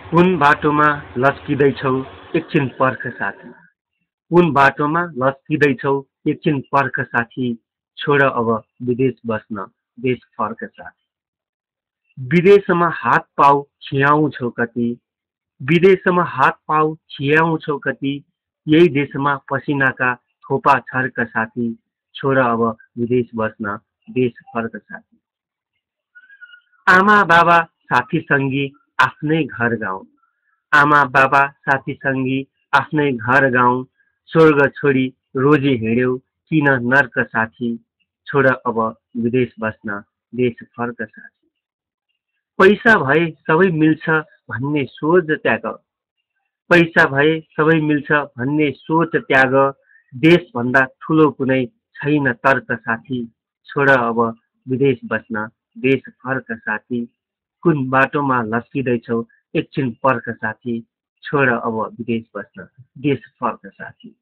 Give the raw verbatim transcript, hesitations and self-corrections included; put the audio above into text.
कुन बाटोमा लस्किँदैछौ एकछिन पर्ख साथी। कुन बाटोमा लस्किँदैछौ एकछिन पर्ख साथी। छोड अब विदेश बस्न देश फर्क साथी। विदेशमा हात पाउ छियाउँछौ कति। विदेशमा हात पाउ छियाउँछौ कति। यही देशमा पसिनाका थोपा छर्क साथी। छोड अब विदेश बस्न देश फर्क साथी। आमा बाबा साथी सङ्गी आफ्नै घर गाउँ। आमा बाबा साथी सङ्गी आफ्नै घर गाउँ। स्वर्ग छोडी रोजी हिँड्यौ किन नर्क साथी। छोड अब विदेश बस्न देश फर्क साथी। पैसा भए सबै मिल्छ भन्ने सोच त्याग। पैसा भए सबै मिल्छ भन्ने सोच त्याग। देशभन्दा ठुलो कुनै छैन तर्क साथी। छोड अब विदेश बस्न देश फर्क साथी। कुन बाटोमा लस्किँदैछौ एकछिन पर्ख साथी। छोड अब विदेश बस्न देश फर्क साथी।